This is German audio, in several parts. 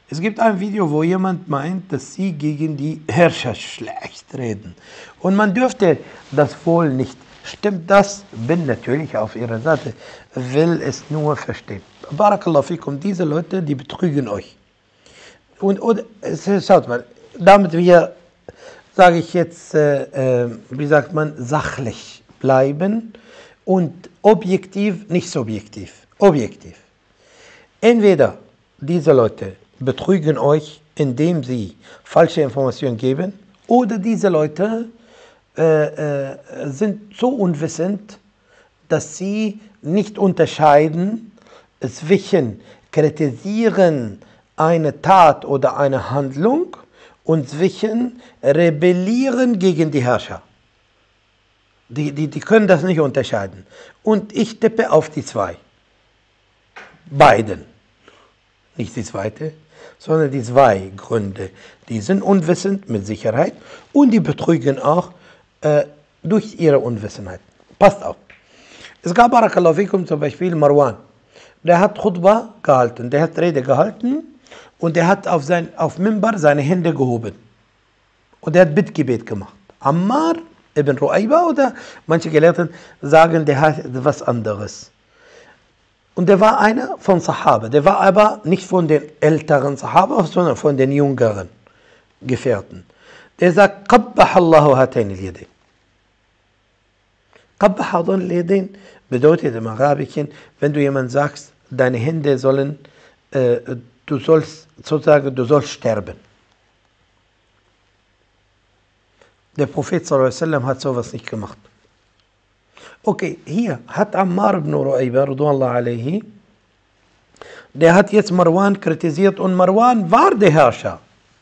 Es gibt ein Video, wo jemand meint, dass sie gegen die Herrscher schlecht reden. Und man dürfte das wohl nicht. Stimmt das? Bin natürlich auf ihrer Seite, will es nur verstehen. Barakallahu fikum, diese Leute, die betrügen euch. Und schaut mal, damit wir, sage ich jetzt, wie sagt man, sachlich bleiben und objektiv, nicht subjektiv, objektiv. Entweder diese Leute betrügen euch, indem sie falsche Informationen geben, oder diese Leute sind so unwissend, dass sie nicht unterscheiden zwischen kritisieren eine Tat oder eine Handlung und zwischen rebellieren gegen die Herrscher. Die können das nicht unterscheiden. Und ich tippe auf die zwei. Beiden. Nicht die zweite, sondern die zwei Gründe. Die sind unwissend mit Sicherheit und die betrügen auch durch ihre Unwissenheit. Passt auf. Es gab Barakallahu fikum zum Beispiel Marwan. Der hat Khutbah gehalten, der hat Rede gehalten und der hat auf Mimbar seine Hände gehoben. Und der hat Bittgebet gemacht. Ammar ibn Ruayba oder manche Gelehrten sagen, der hat was anderes. Und der war einer von Sahaba. Der war aber nicht von den älteren Sahaba, sondern von den jüngeren Gefährten. Der sagt, Qabbah Allahu hatayn al-yadayn. Qabbah al-yadayn bedeutet im Arabischen, wenn du jemand sagst, deine Hände sollen, du sollst sterben. Der Prophet sallallahu alaihi wasallam hat sowas nicht gemacht. Okay, hier hat Ammar ibn Ruayba, radhiyallahu alayhi, der hat jetzt Marwan kritisiert und Marwan war der Herrscher.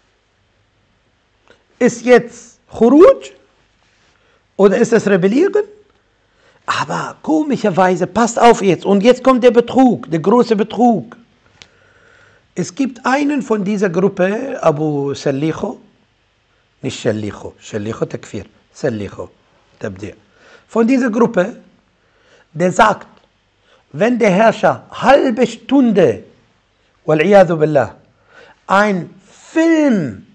Ist jetzt Khuruj oder ist es Rebellieren? Aber komischerweise, passt auf jetzt, und jetzt kommt der Betrug, der große Betrug. Es gibt einen von dieser Gruppe, Abu Sallicho, nicht Shallicho, Shallicho Takfir, Sallicho, Tabdi'. Von dieser Gruppe, der sagt, wenn der Herrscher halbe Stunde, wal-iyadhu billah, ein Film,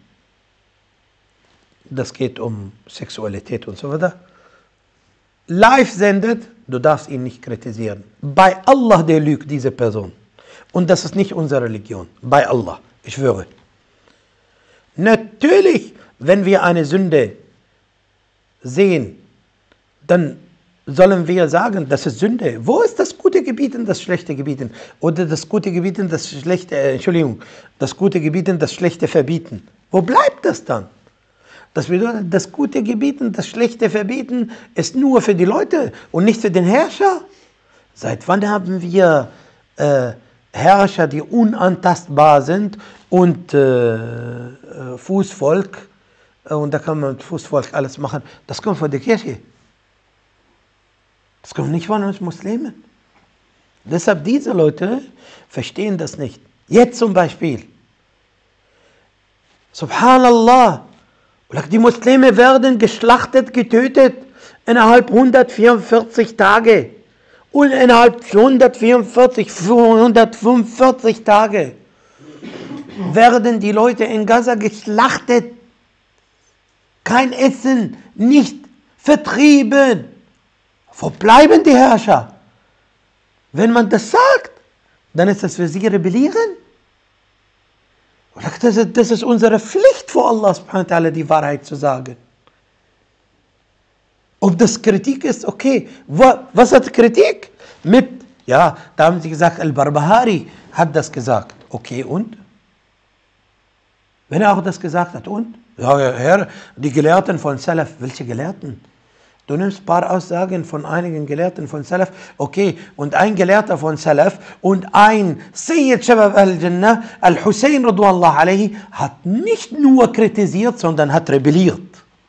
das geht um Sexualität und so weiter, live sendet, du darfst ihn nicht kritisieren. Bei Allah, der lügt, diese Person. Und das ist nicht unsere Religion. Bei Allah, ich schwöre. Natürlich, wenn wir eine Sünde sehen, dann sollen wir sagen, das ist Sünde. Wo ist das gute Gebieten, das schlechte Gebieten? Oder das gute Gebieten, das schlechte, das gute Gebieten, das schlechte Verbieten? Wo bleibt das dann? Das bedeutet, das gute Gebieten, das schlechte Verbieten ist nur für die Leute und nicht für den Herrscher. Seit wann haben wir Herrscher, die unantastbar sind und Fußvolk, und da kann man mit Fußvolk alles machen, das kommt von der Kirche. Das kommt nicht von uns Muslimen. Deshalb diese Leute verstehen das nicht. Jetzt zum Beispiel. Subhanallah. Die Muslime werden geschlachtet, getötet innerhalb 144 Tage. Und innerhalb 145 Tage werden die Leute in Gaza geschlachtet. Kein Essen, nicht vertrieben. Wo bleiben die Herrscher? Wenn man das sagt, dann ist das für sie Rebellieren. Das ist unsere Pflicht vor Allah subhanahu wa ta'ala, die Wahrheit zu sagen. Ob das Kritik ist, okay. Was hat Kritik? Da haben sie gesagt, Al-Barbahari hat das gesagt. Okay, und? Wenn er auch das gesagt hat, und? Ja, Herr, die Gelehrten von Salaf, welche Gelehrten? Du nimmst ein paar Aussagen von einigen Gelehrten von Salaf, okay, und ein Gelehrter von Salaf und ein Sayyid Shabab al-Jannah, Al-Hussein radhiyallahu alayhi, hat nicht nur kritisiert, sondern hat rebelliert.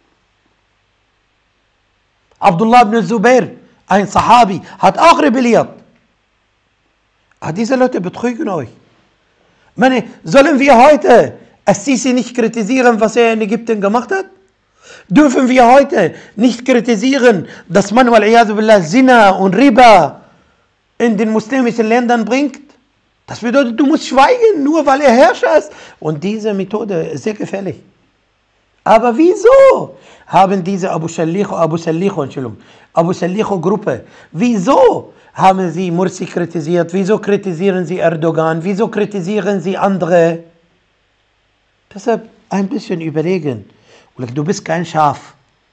Abdullah ibn Zubair, ein Sahabi, hat auch rebelliert. Aber diese Leute betrügen euch. Sollen wir heute As-Sisi nicht kritisieren, was er in Ägypten gemacht hat? Dürfen wir heute nicht kritisieren, dass man wal-iyadhu billah Zina und Riba in den muslimischen Ländern bringt? Das bedeutet, du musst schweigen, nur weil er Herrscher ist. Und diese Methode ist sehr gefährlich. Aber wieso haben diese Abu Sallicho-Gruppe, wieso haben sie Mursi kritisiert? Wieso kritisieren sie Erdogan? Wieso kritisieren sie andere? Deshalb ein bisschen überlegen. Du bist kein Schaf.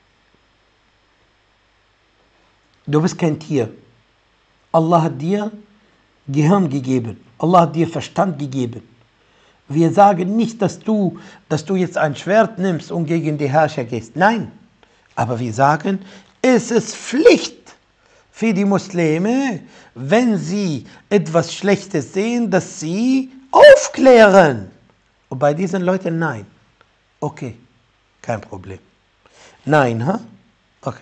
Du bist kein Tier. Allah hat dir Gehirn gegeben. Allah hat dir Verstand gegeben. Wir sagen nicht, dass du jetzt ein Schwert nimmst und gegen die Herrscher gehst. Nein. Aber wir sagen, es ist Pflicht für die Muslime, wenn sie etwas Schlechtes sehen, dass sie aufklären. Und bei diesen Leuten nein. Okay, kein Problem. Nein, ha? Okay.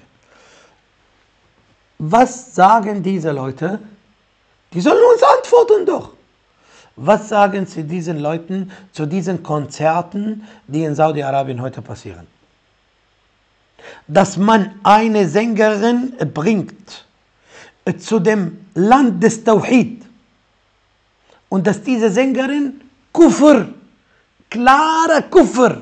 Was sagen diese Leute? Die sollen uns antworten doch. Was sagen Sie diesen Leuten zu diesen Konzerten, die in Saudi-Arabien heute passieren? Dass man eine Sängerin bringt zu dem Land des Tawhid und dass diese Sängerin Kufr, klarer Kufr,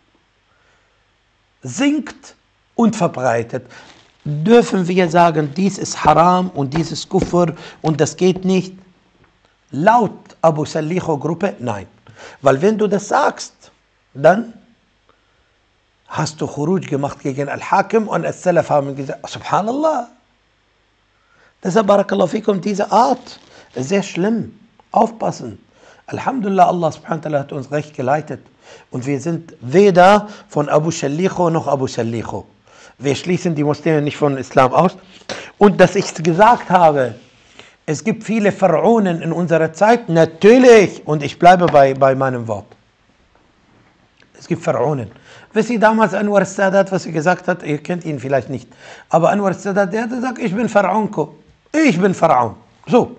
singt und verbreitet. Dürfen wir sagen, dies ist Haram und dies ist Kufr und das geht nicht? Laut Abu Sallicho-Gruppe, nein. Weil wenn du das sagst, dann hast du Khuruj gemacht gegen Al-Hakim und Al-Salaf haben gesagt, Subhanallah. Deshalb, Barakallahu fikum, diese Art ist sehr schlimm. Aufpassen. Alhamdulillah, Allah subhanahu wa ta'ala hat uns recht geleitet. Und wir sind weder von Abu Sallicho noch Abu Sallicho. Wir schließen die Muslime nicht von Islam aus. Und dass ich gesagt habe, es gibt viele Pharaonen in unserer Zeit, natürlich, und ich bleibe bei meinem Wort. Es gibt Pharaonen. Wisst ihr damals Anwar al-Sadat, was er gesagt hat? Ihr kennt ihn vielleicht nicht. Aber Anwar al-Sadat, der hat gesagt, ich bin Pharaonko. Ich bin Pharaon. So.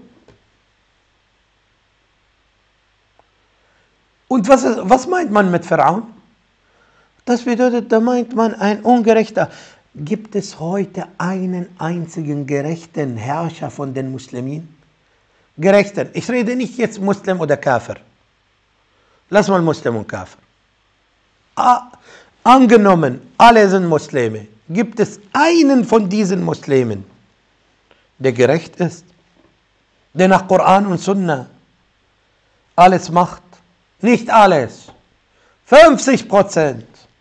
Und was meint man mit Pharaon? Das bedeutet, da meint man ein Ungerechter. Gibt es heute einen einzigen gerechten Herrscher von den Muslimen? Gerechten. Ich rede nicht jetzt Muslim oder Kafir. Lass mal Muslim und Kafir. Angenommen, alle sind Muslime. Gibt es einen von diesen Muslimen, der gerecht ist? Der nach Koran und Sunna alles macht? Nicht alles. 50%.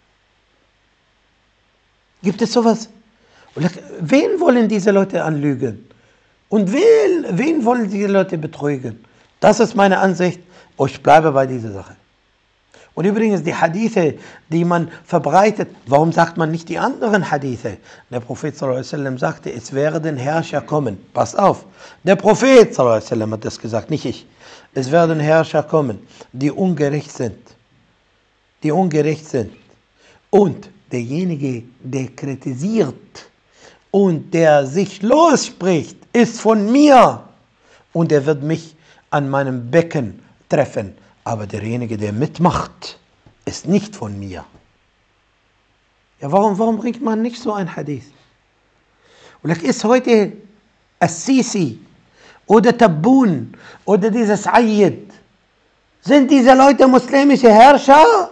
Gibt es sowas? Wen wollen diese Leute anlügen? Und wen wollen diese Leute betrügen? Das ist meine Ansicht. Ich bleibe bei dieser Sache. Und übrigens die Hadithe, die man verbreitet, warum sagt man nicht die anderen Hadithe? Der Prophet ﷺ sagte, es werden Herrscher kommen. Pass auf, der Prophet ﷺ hat das gesagt, nicht ich. Es werden Herrscher kommen, die ungerecht sind. Die ungerecht sind. Und derjenige, der kritisiert und der sich losspricht, ist von mir. Und er wird mich an meinem Becken treffen. Aber derjenige, der mitmacht, ist nicht von mir. Ja, warum bringt man nicht so ein Hadith? Und ist heute Al-Sisi oder Tabbun oder dieses Ayyid, sind diese Leute muslimische Herrscher?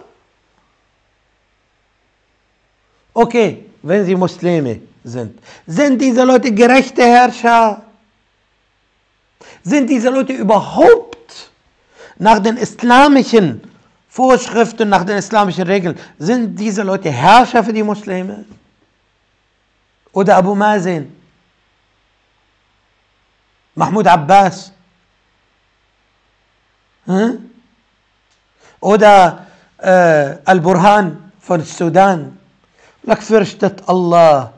Okay, wenn sie Muslime sind. Sind diese Leute gerechte Herrscher? Sind diese Leute überhaupt nach den islamischen Vorschriften, nach den islamischen Regeln, sind diese Leute Herrscher für die Muslime? Oder Abu Mazen? Mahmoud Abbas? Oder Al-Burhan von Sudan? Fürchtet Allah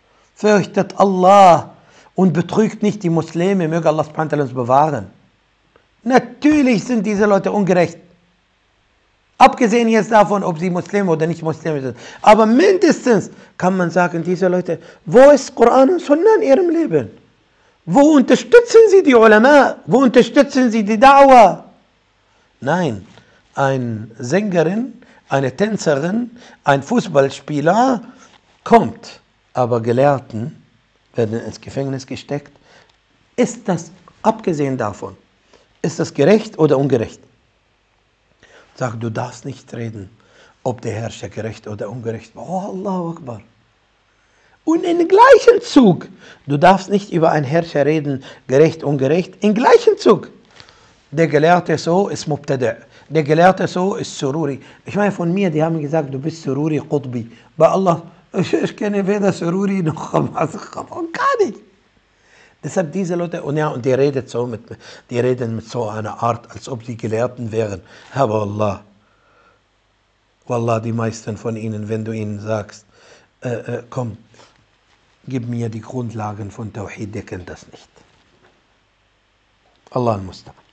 und betrügt nicht die Muslime, möge Allah subhanahu wa ta'ala uns bewahren. Natürlich sind diese Leute ungerecht. Abgesehen jetzt davon, ob sie Muslime oder nicht Muslime sind. Aber mindestens kann man sagen, diese Leute, wo ist Koran und Sunna in ihrem Leben? Wo unterstützen sie die Ulama? Wo unterstützen sie die Da'wah? Nein, eine Sängerin, eine Tänzerin, ein Fußballspieler kommt, aber Gelehrten werden ins Gefängnis gesteckt. Ist das, abgesehen davon, ist das gerecht oder ungerecht? Sag, du darfst nicht reden, ob der Herrscher gerecht oder ungerecht war. Oh, Allahu Akbar. Und im gleichen Zug, du darfst nicht über einen Herrscher reden, gerecht, ungerecht, im gleichen Zug. Der Gelehrte so ist Mubtada', der Gelehrte so ist Sururi. Ich meine von mir, die haben gesagt, du bist Sururi Qutbi. Bei Allah, ich kenne weder Sururi noch gar nicht. Deshalb diese Leute, und ja, und die reden mit so einer Art, als ob sie Gelehrten wären. Aber Allah, Wallah, die meisten von ihnen, wenn du ihnen sagst, komm, gib mir die Grundlagen von Tawhid, der kennt das nicht. Allah al-Mustafa.